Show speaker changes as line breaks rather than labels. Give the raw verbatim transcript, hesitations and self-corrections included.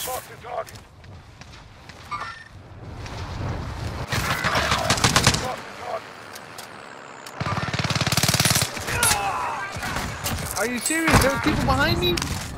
Mark the target. Mark the target.
Are you serious? There's people behind me?